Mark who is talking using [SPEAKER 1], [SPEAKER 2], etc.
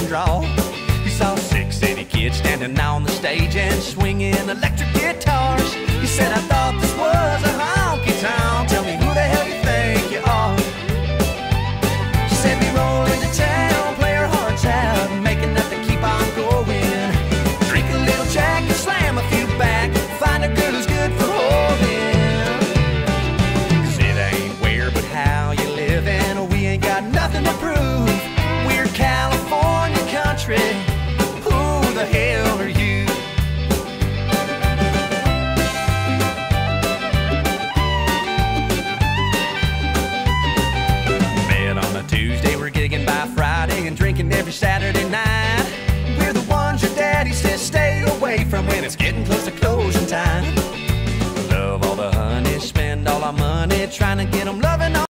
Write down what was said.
[SPEAKER 1] straw. He saw 6 city kids standing on the stage and swinging electric guitars. He said, I thought this was a honky tonk. Tell me who the hell you think you are. She said, we roll into town, play our hearts out, make enough to keep on going. Drink a little Jack and slam a few back, find a girl who's good for holding. 'Cause it ain't where but how you living. We ain't got nothing to prove. We're California country. Who the hell are you? Met on a Tuesday, we're gigging by Friday and drinking every Saturday night. We're the ones your daddy says stay away from when it's getting close to closing time. Love all the honey, spend all our money trying to get them loving on.